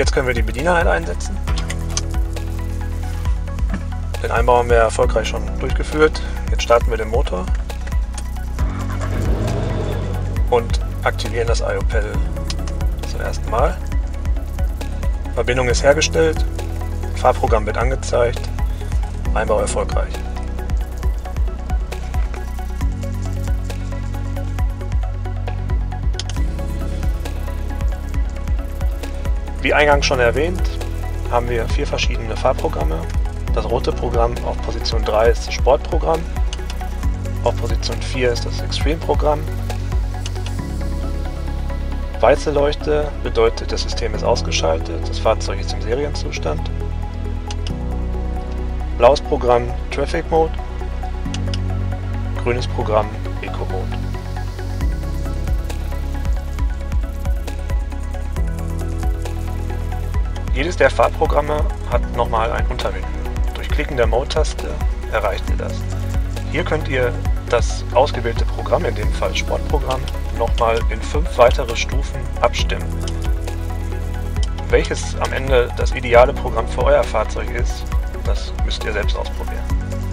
Jetzt können wir die Bedieneinheit einsetzen. Den Einbau haben wir erfolgreich schon durchgeführt. Jetzt starten wir den Motor und aktivieren das IO-Pedal zum ersten Mal. Verbindung ist hergestellt, Fahrprogramm wird angezeigt, Einbau erfolgreich. Wie eingangs schon erwähnt, haben wir 4 verschiedene Fahrprogramme. Das rote Programm auf Position 3 ist das Sportprogramm, auf Position 4 ist das Extreme-Programm. Weiße Leuchte bedeutet, das System ist ausgeschaltet, das Fahrzeug ist im Serienzustand. Blaues Programm Traffic Mode, grünes Programm Eco Mode. Jedes der Fahrprogramme hat nochmal ein Untermenü. Durch Klicken der Mode-Taste erreicht ihr das. Hier könnt ihr das ausgewählte Programm, in dem Fall Sportprogramm, nochmal in 5 weitere Stufen abstimmen. Welches am Ende das ideale Programm für euer Fahrzeug ist, das müsst ihr selbst ausprobieren.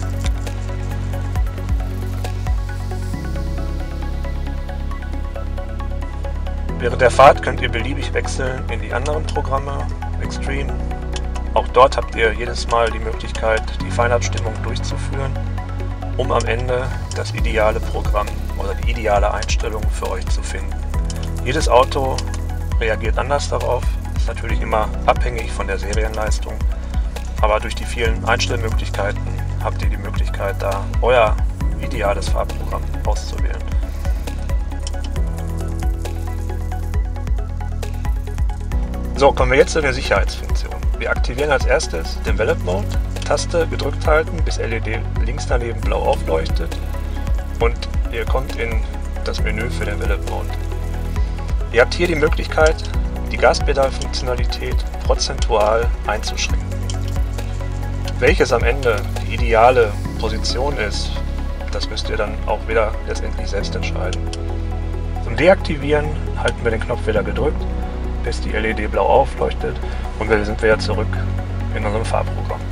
Während der Fahrt könnt ihr beliebig wechseln in die anderen Programme, Extreme. Auch dort habt ihr jedes Mal die Möglichkeit, die Feinabstimmung durchzuführen, um am Ende das ideale Programm oder die ideale Einstellung für euch zu finden. Jedes Auto reagiert anders darauf, ist natürlich immer abhängig von der Serienleistung, aber durch die vielen Einstellmöglichkeiten habt ihr die Möglichkeit, da euer ideales Fahrprogramm auszuwählen. So, kommen wir jetzt zu der Sicherheitsfunktion. Wir aktivieren als erstes den Develop Mode, Taste gedrückt halten, bis LED links daneben blau aufleuchtet und ihr kommt in das Menü für den Develop Mode. Ihr habt hier die Möglichkeit, die Gaspedal-Funktionalität prozentual einzuschränken. Welches am Ende die ideale Position ist, das müsst ihr dann auch wieder letztendlich selbst entscheiden. Zum Deaktivieren halten wir den Knopf wieder gedrückt, bis die LED blau aufleuchtet und wir sind wieder zurück in unserem Fahrprogramm.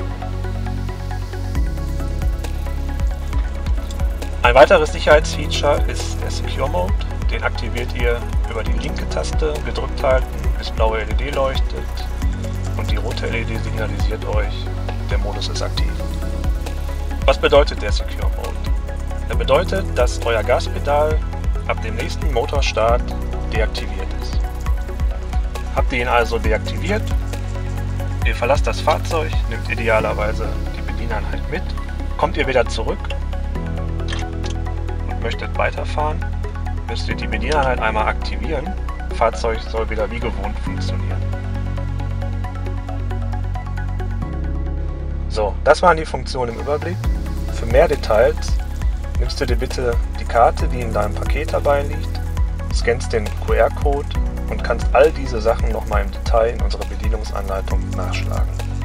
Ein weiteres Sicherheitsfeature ist der Secure Mode. Den aktiviert ihr über die linke Taste, gedrückt halten, bis blaue LED leuchtet und die rote LED signalisiert euch, der Modus ist aktiv. Was bedeutet der Secure Mode? Er bedeutet, dass euer Gaspedal ab dem nächsten Motorstart deaktiviert ist. Habt ihr ihn also deaktiviert, ihr verlasst das Fahrzeug, nehmt idealerweise die Bedieneinheit mit, kommt ihr wieder zurück und möchtet weiterfahren, müsst ihr die Bedieneinheit einmal aktivieren, das Fahrzeug soll wieder wie gewohnt funktionieren. So, das waren die Funktionen im Überblick. Für mehr Details nimmst du dir bitte die Karte, die in deinem Paket dabei liegt, scannst den QR-Code und kannst all diese Sachen nochmal im Detail in unserer Bedienungsanleitung nachschlagen.